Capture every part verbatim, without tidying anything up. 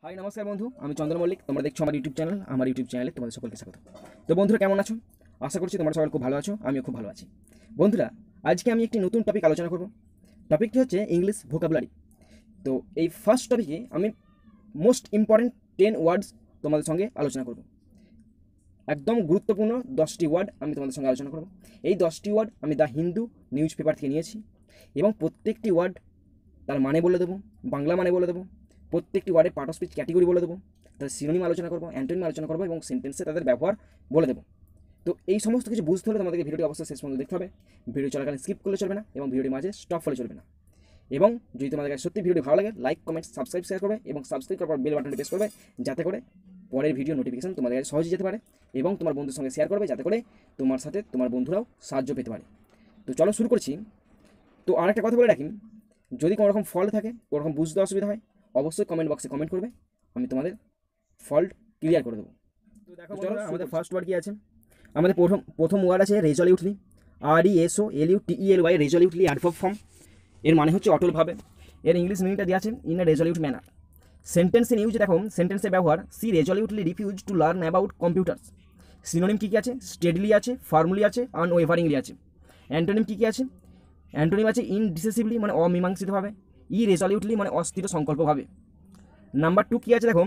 High নমস্কার বন্ধু, আমি চন্দ্র মল্লিক। তোমরা দেখছো আমার ইউটিউব চ্যানেল। আমার ইউটিউব চ্যানেলে তোমাদের সকলকে স্বাগত। তো বন্ধুরা, কেমন আছো? আশা করছি তোমরা সবাই খুব ভালো আছো, আমিও খুব ভালো আছি। বন্ধুরা, আজকে আমি একটি নতুন টপিক আলোচনা করব। টপিকটি হচ্ছে ইংলিশ ভোকাবুলারি। তো এই ফার্স্ট টপিকে আমি মোস্ট ইম্পর্টেন্ট টেন ওয়ার্ডস তোমাদের সঙ্গে আলোচনা করব। একদম গুরুত্বপূর্ণ দশটি ওয়ার্ড আমি তোমাদের সঙ্গে আলোচনা করব। এই দশটি ওয়ার্ড আমি দ্য হিন্দু নিউজ পেপার থেকে নিয়েছি এবং প্রত্যেকটি ওয়ার্ড তার মানে বলে দেবো, বাংলা মানে বলে দেবো, প্রত্যেকটি ওয়ার্ডের পার্ট অফ স্পিচ ক্যাটেগরি বলে দেবো, তাদের সিনোনিম আলোচনা করবো, অ্যান্টোনিম আলোচনা করবো এবং সেন্টেন্সে তাদের ব্যবহার বলে দেবো। তো এই সমস্ত কিছু বুঝতে হলে তোমাদেরকে ভিডিওটি অবশ্যই শেষ পর্যন্ত দেখতে হবে। ভিডিও চলাকালীন স্কিপ করলে চলবে না এবং ভিডিওটির মাঝে স্টপ ফলে চলবে না। এবং যদি তোমাদের কাছে সত্যি ভিডিওটি ভালো লাগে, লাইক কমেন্ট সাবস্ক্রাইব শেয়ার করবে এবং সাবস্ক্রাইব করার পর বেল বাটনটি প্রেস করবে, যাতে করে পরের ভিডিও নোটিফিকেশন তোমাদের কাছে সহজেই যেতে পারে এবং তোমার বন্ধুর সঙ্গে শেয়ার করবে, যাতে করে তোমার সাথে তোমার বন্ধুরাও সাহায্য পেতে পারে। তো চলো শুরু করছি। তো আর একটা কথা বলে রাখি, যদি কোনো রকম ফল্ট থাকে, কোনো রকম বুঝতে অসুবিধা হয়, অবশ্যই কমেন্ট বক্সে কমেন্ট করবে, আমি তোমাদের ফল্ট ক্লিয়ার করে দেবো। তো দেখো চলো, আমাদের ফার্স্ট ওয়ার্ড কী আছে। আমাদের প্রথম প্রথম ওয়ার্ড আছে resolutely. R E S O L U T E L Y, resolutely adverb form. এর মানে হচ্ছে অটলভাবে। এর ইংলিশ মিনিংটা দেওয়া আছে in a resolute manner. Sentence in use দেখো, সেন্টেন্সের ব্যবহার she resolutely refuse to learn about computers. Synonym কী কী আছে? স্টেডলি আছে, ফার্মলি আছে, আনওয়েভারিংলি আছে। অ্যান্টোনিম কী কী আছে? অ্যান্টোনিম আছে ইনডিসিসিভলি মানে অমীমাংসিতভাবে, ই রেজলিউটলি মানে অস্থির সংকল্পভাবে। নাম্বার টু কী আছে দেখো,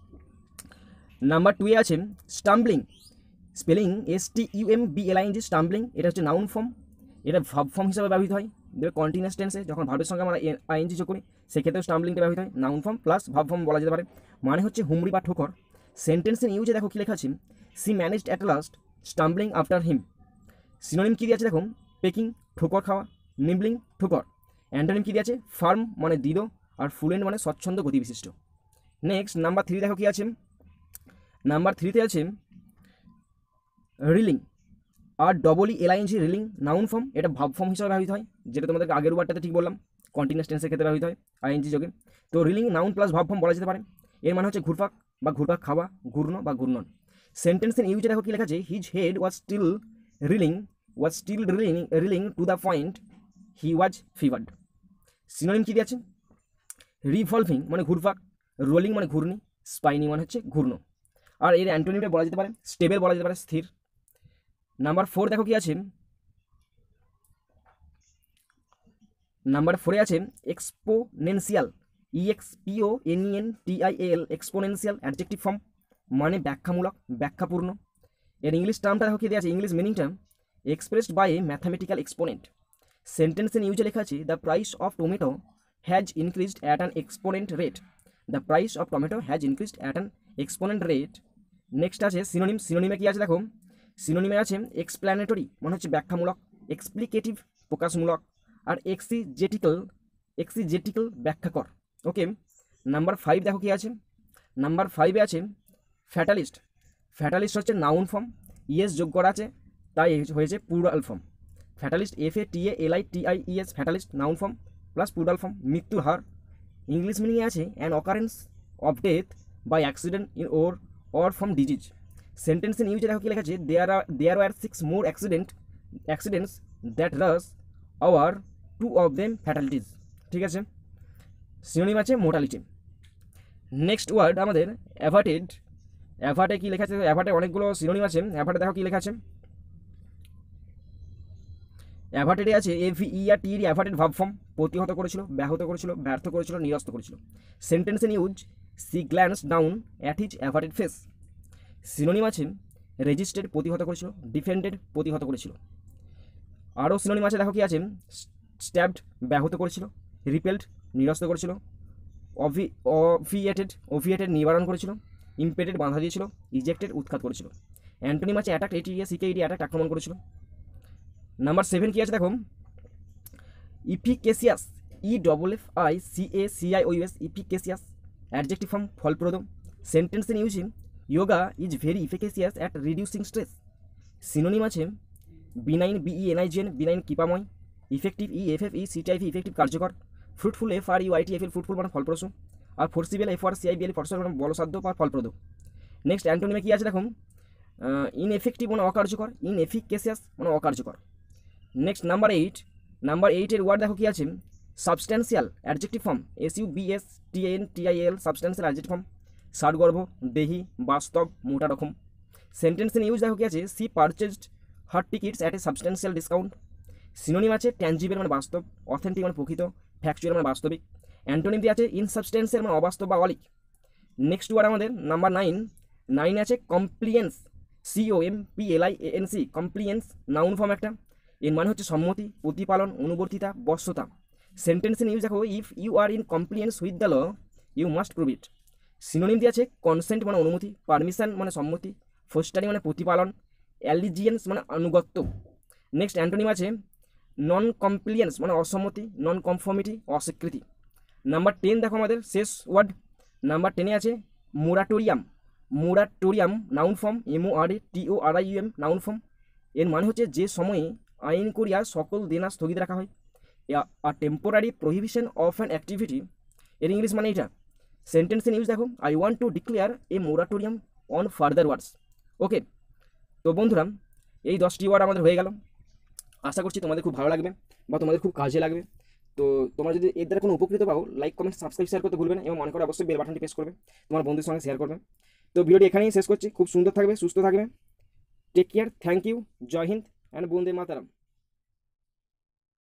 নাম্বার টুয়ে আছে stumbling. Spelling S T U M B L I N G, stumbling. এটা হচ্ছে নাউন ফর্ম, এটা ভার্ব ফর্ম হিসাবে ব্যবহৃত হয়। দেখবে কন্টিনিউয়াস টেন্সে যখন ভার্বের সঙ্গে আমরা আইএনজি যোগ করি, সেক্ষেত্রেও স্টাম্বলিংটা ব্যবহৃত হয়। Noun form plus verb form বলা যেতে পারে। মানে হচ্ছে হুমড়ি বা ঠোকর। সেন্টেন্স ইন ইউজে দেখো কী লেখা আছে, she managed at last stumbling after him. Synonym কী দিয়েছে দেখো, পেকিং ঠোকর খাওয়া, নিবলিং ঠোকর। অ্যান্টোনিম কী দিয়েছে, ফার্ম মানে দৃঢ়, আর ফুলেন্ট মানে স্বচ্ছন্দ গতিবিশিষ্ট। নেক্সট নাম্বার থ্রি দেখো কী আছে, নাম্বার থ্রিতে আছে reeling. R double E L I N G, reeling noun form, এটা ভাব ফর্ম হিসাবে ব্যবহৃত হয়, যেটা তোমাদেরকে আগের ওয়ার্ডটাতে ঠিক বললাম, কন্টিনিউয়াস টেন্সের ক্ষেত্রে ব্যবহৃত হয় আইএনজি যোগে। তো reeling noun plus verb form বলা যেতে পারে। এর মানে হচ্ছে ঘুরপাক বা ঘুরপাক খাওয়া, ঘূর্ণ বা ঘূর্ণন। সেন্টেন্স ইন ইউজে দেখো কী লেখা আছে, his head was still reeling was still reeling reeling to the point he was fevered. Synonym কী দিয়েছে, রিভলভিং মানে ঘুরপাক, রোলিং মানে ঘূর্ণি, স্পাইনি মানে হচ্ছে ঘূর্ণ। আর এর অ্যান্টোনিমটা বলা যেতে পারে স্টেবল, বলা যেতে পারে স্থির। নাম্বার ফোর দেখো কি আছে, নাম্বার ফোরে আছে exponential, E X P O N E N T I L, exponential adjective form, মানে ব্যাখ্যামূলক, ব্যাখ্যাপূর্ণ। এর ইংলিশ টার্মটা দেখো কি দেওয়া আছে, ইংলিশ মিনিংটা expressed by a mathematical exponent. Sentence in ইউজে লেখা আছে, the price of tomato has increased at an exponent rate. The price of tomato has increased at an exponent rate. Next আছে সিনোনিম। সিনোনিমে কি আছে দেখো, সিনোনিমে আছে এক্সপ্ল্যানেটরি মানে হচ্ছে ব্যাখ্যামূলক, এক্সপ্লিকেটিভ প্রকাশমূলক, আর এক্সিজেটিক্যাল এক্সিজেটিক্যাল ব্যাখ্যাকর। ওকে, নাম্বার ফাইভ দেখো কি আছে, নাম্বার ফাইভে আছে ফ্যাটালিস্ট। ফ্যাটালিস্ট হচ্ছে নাউন ফর্ম, ইএস যোগ করা আছে, তাই হয়েছে plural form. Fatalist F A T A L I T I E S, fatalist noun form plus plural form, মৃত্যুর হার। ইংলিশ মিনিংয়ে আছে an occurrence of death by accident in or or from disease. Sentence in ইউজে দেখো কি লেখা আছে, there are there are six more accident accidents that rush our two of them fatalities. ঠিক আছে, সিনোনিম আছে মোর্টালিটি। নেক্সট ওয়ার্ড আমাদের অ্যাভার্টেড। অ্যাভার্টে কী লেখা আছে, অ্যাভার্টে অনেকগুলো সিনোনিম আছে। অ্যাভার্টে দেখো কী লেখা আছে, অ্যাভার্টেডে আছে এভি ই আর টি অ্যাভার্টেড ভাব ফর্ম, প্রতিহত করেছিল, ব্যাহত করেছিল, ব্যর্থ করেছিল, নিরস্ত করেছিল। Sentence in use, she glance down at his averted face. Synonym আছে রেজিস্টেড, প্রতিহত করেছিল, ডিফেন্ডেড, প্রতিহত করেছিল। আরও সিনোনিম আছে দেখো কি আছে, স্ট্যাবড, ব্যাহত করেছিল, রিপেলড, নিরস্ত করেছিল, অভি অভিয়েটেড অভিয়েটেড, নিবারণ করেছিল, ইম্পেডেড, বাধা দিয়েছিল, ইজেক্টেড, উৎখাত করেছিল। অ্যান্টোনিম আছে অ্যাটাক, এটি সিকে ইডি অ্যাটাক, আক্রমণ করেছিল। নাম্বার সেভেন কি আছে দেখো, efficacious, E double F I C A C I O U S, efficacious adjective form, ফলপ্রদ। Sentence in using, yoga is very efficacious at reducing stress. Synonym আছে benign, B E N I G N, benign কৃপাময়, effective, E F F E C T I V, effective কার্যকর, fruitful, F R U I T F L, fruitful মানে ফলপ্রসূ, আর forcible, F R C I B এল, ফোর্সিবেল মানে বলসাধ্য বা ফলপ্রদ। Next অ্যান্টোনিমে কী আছে দেখুন, ইনএফেক্টিভ মানে অকার্যকর, ইনএফিকেসিয়াস মানে অকার্যকর। নেক্সট নাম্বার এইট, নাম্বার এইটের ওয়ার্ড দেখো কি আছে, substantial adjective form, S U B S T N T I L, substantial adjective form, ষাটগর্ভ, দেহি, বাস্তব, মোটা রকম। সেন্টেন্স ইন ইউজ দেখো কি আছে, she purchased her tickets at a substantial discount. Synonym আছে ট্যাঞ্জিবল মানে বাস্তব, অথেন্টিক মানে প্রকৃত, ফ্যাকচুয়াল মানে বাস্তবিক। অ্যান্টোনিম দিয়ে আছে ইনসাবস্টেন্সিয়াল মানে অবাস্তব বা অলিক। নেক্সট ওয়ার্ড আমাদের নাম্বার নাইন, নাইন আছে compliance, C O M P L I A N C, compliance noun form একটা। এর মানে হচ্ছে সম্মতি, প্রতিপালন, অনুবর্তিতা, বশ্যতা। সেন্টেন্স ইন ইউজ দেখো, if you are in compliance with the law you must prove it. Synonym দিয়ে আছে কনসেন্ট মানে অনুমতি, পারমিশন মানে সম্মতি, ফোস্টারিং মানে প্রতিপালন, অ্যালিজিয়েন্স মানে আনুগত্য। নেক্সট অ্যান্টোনিম আছে নন কমপ্লিয়েন্স মানে অসম্মতি, নন কনফর্মিটি অস্বীকৃতি। নাম্বার টেন দেখো আমাদের শেষ ওয়ার্ড, নাম্বার টেনে আছে moratorium. Moratorium noun form, M O R A T O R I U M noun form. এর মানে হচ্ছে যে সময়ে আইন করিয়া সকল দেনা স্থগিত রাখা হয়। A temporary prohibition of an activity, এর ইংলিশ মানে এটা। সেন্টেন্স ইন ইউজ দেখো, I want to declare a moratorium on further words. Okay, তো বন্ধুরা এই দশটি ওয়ার্ড আমাদের হয়ে গেল। আশা করছি তোমাদের খুব ভালো লাগবে বা তোমাদের খুব কাজে লাগবে। তো তোমরা যদি এর দ্বারা কোনো উপকৃত পাও, লাইক কমেন্ট সাবস্ক্রাইব শেয়ার করতে ভুলবে না, এবং মনে করে অবশ্যই বেল বাটনটি প্রেস করবে, তোমার বন্ধুদের সঙ্গে শেয়ার করবে। তো ভিডিওটি এখানেই শেষ করছি। খুব সুন্দর থাকবে, সুস্থ থাকবে, টেক কেয়ার, থ্যাংক ইউ, জয় হিন্দ অ্যান্ড বন্দে মাতারাম।